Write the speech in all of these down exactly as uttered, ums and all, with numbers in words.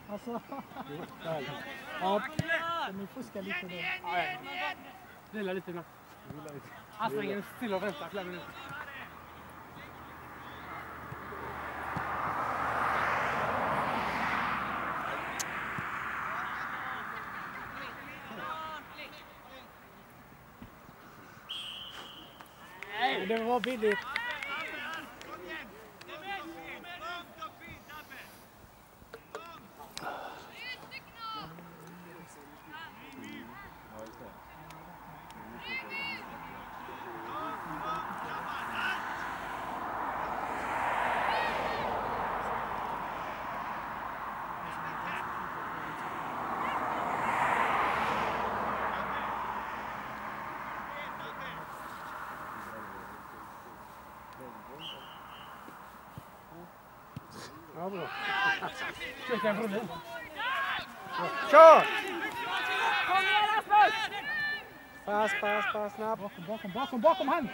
Alltså. Ja, ni fuskar lite då. Ja, vila lite ibland. Anstränger till och vänta flera minuter. Det var billigt. Ja, bra. Försöka en rulle. Kör! Pass, pass, pass, snabbt. Bakom, bakom, bakom, bakom han!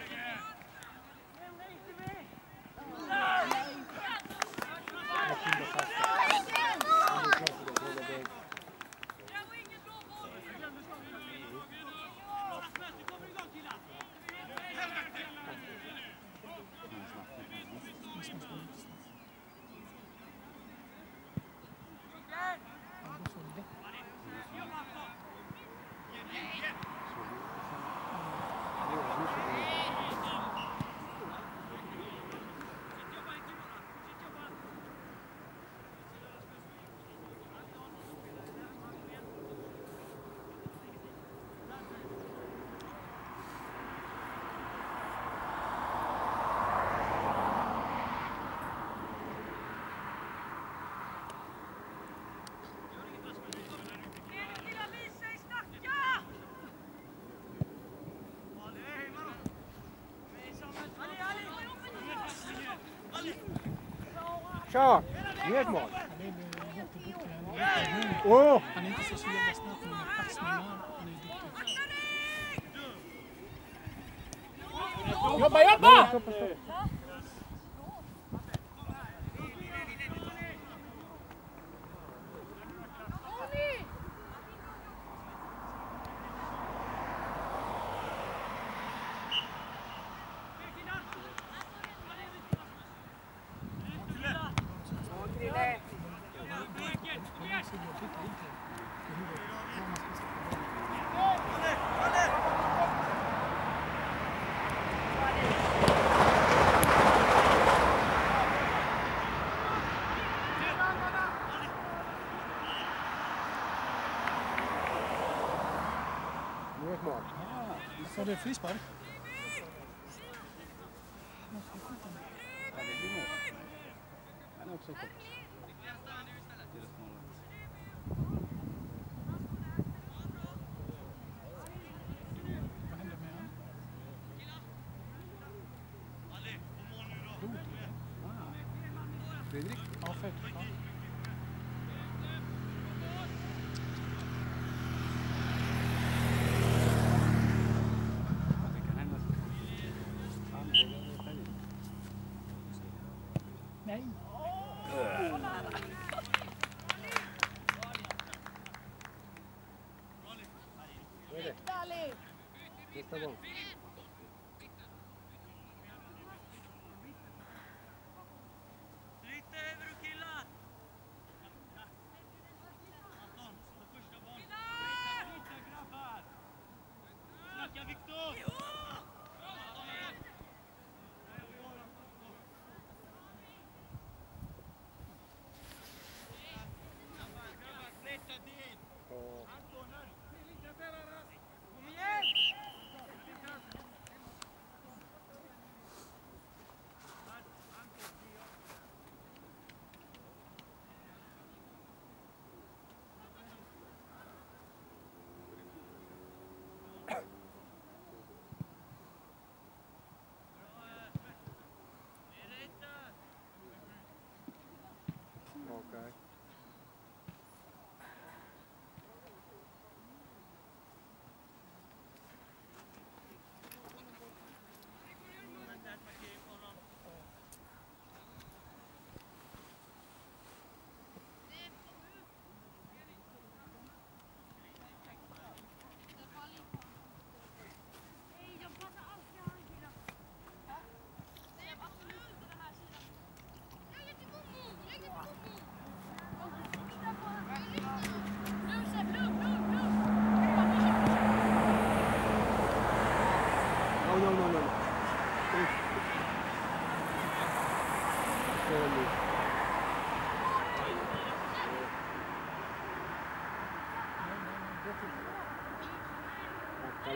Kör! Ner mål! Åh! Han är inte så jävla snabb med passningar. Jobba, jobba! Så det är frispark? Han är också kort. Vad händer med han? Fredrik? Ja, Fredrik. Ja. Nej. Nästa gång. Lite över och killar! Anton, på första boll. Lite grabbar! Snacka Viktor!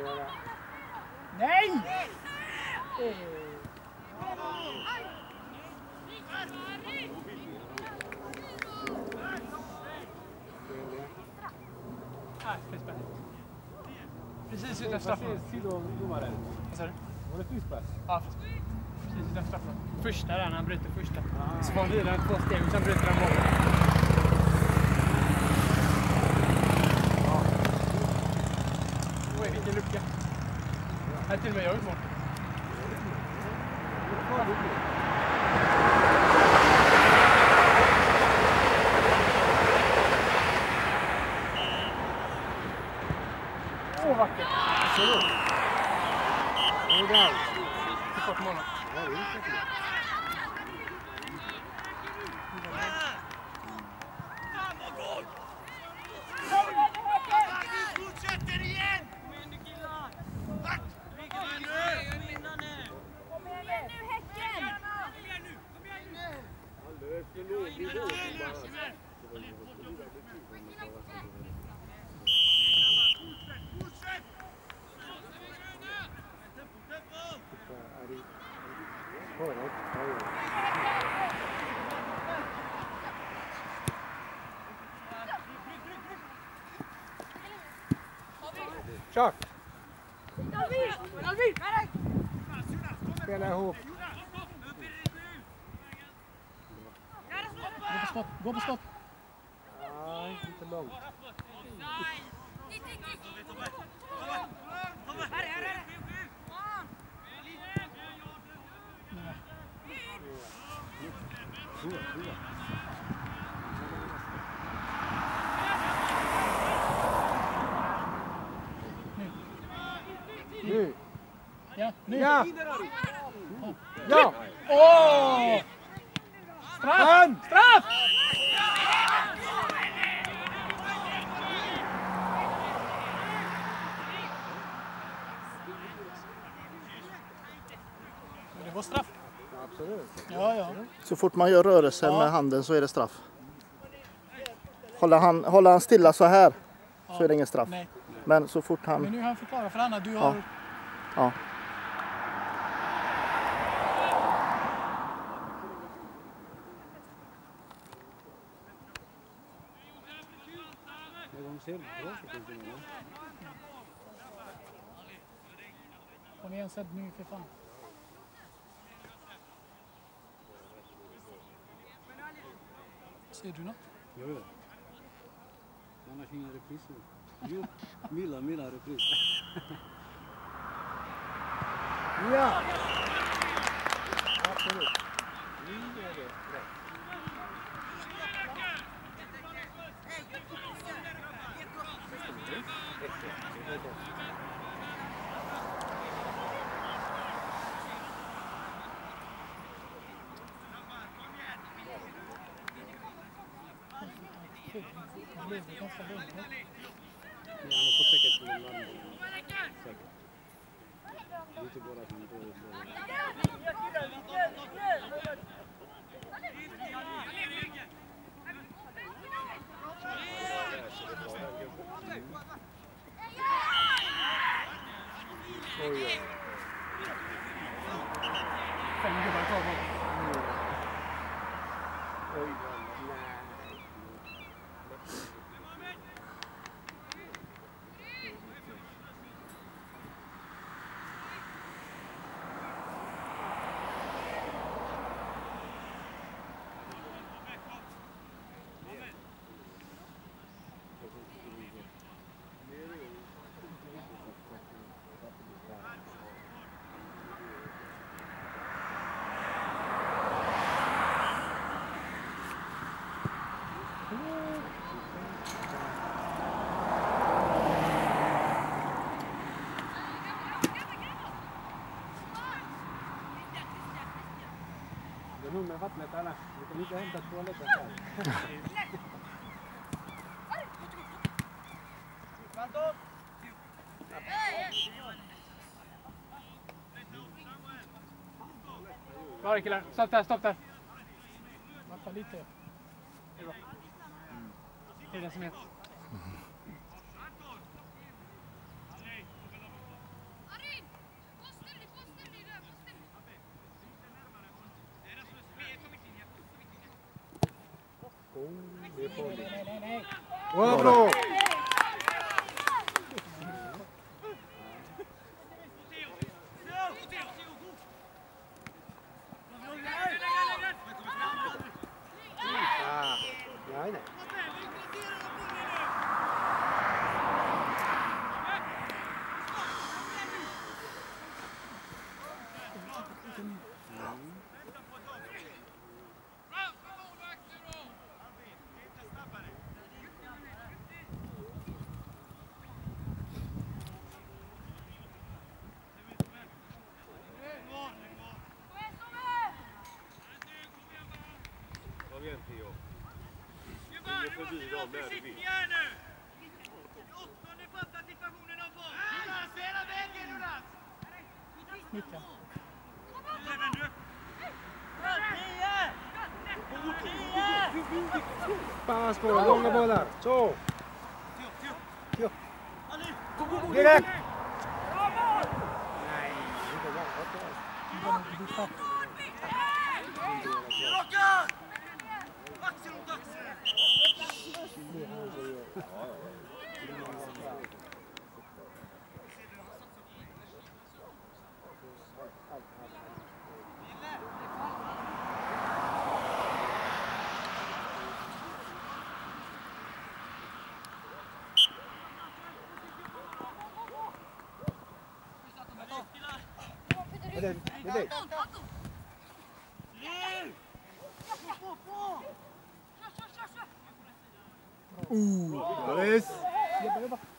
Nej! Nej, frispark. Precis utan straffområdet. Sidodomare. Vad sa du? Var det frispark? Ja, frispark. Precis utan straffområdet. Första där när han bryter första. Så får han vidare två steg och sen bryter han bollen. Oj, vilken lucka. Här till och med jag har gjort mål. Åh, vackert. Så kort mål. Fortsätter igen! Kom igen nu killar! Vart? Kom igen nu! Vinna nu! Kom igen nu Häcken! Kom igen nu! Kom igen nu! Alldeles för låg nivå. Fortsätt! Kör! David! David! Spela ihop. Gå på skott, gå på skott. Nej, inte långt. Nu! Ja, nu. Ja! Ja. Ja! Åh! Straff! Straff! Det var straff. Absolut. Ja, ja. Så fort man gör rörelse Ja. med handen så är det straff. Håller han, håller han stilla så här så är det ingen straff. Nej. Men så fort Men han... nu har han förklarat för Anna. Du har... Ja. Ja. De ser bra ut. Kom igen, sätt nu för fan. Ser du något? Jo, jo. Annars ingen repris. Jo, Mila, Mila repris. Ja! Absolut. Nu är det rätt. Det blev ganska lugnt. Han har fått säkert till en land. Säkert. Lite bara att han går ut. Oj, oj. Fem gubbar kvar. Oj, nej. Det är nog med vattnet annars. Vi kan inte hämta toaletten själv. Bra killar. Stopp där, stopp där. Vänta lite. Det är bra. Det är det som är. Bra, bra! Ah, nej, nej. Kom igen Theo. Ingen förbi dem där du vill. Åttonde fasta situationen av boll. Spela vägen Jonas! Mitten. Även du. Pass på, långa bollar. Så! Direkt! Nej, inte bra. Raka! Axel mot axel! Med dig, med dig. Kör, kör, kör, kör! Alice! Jobba, jobba.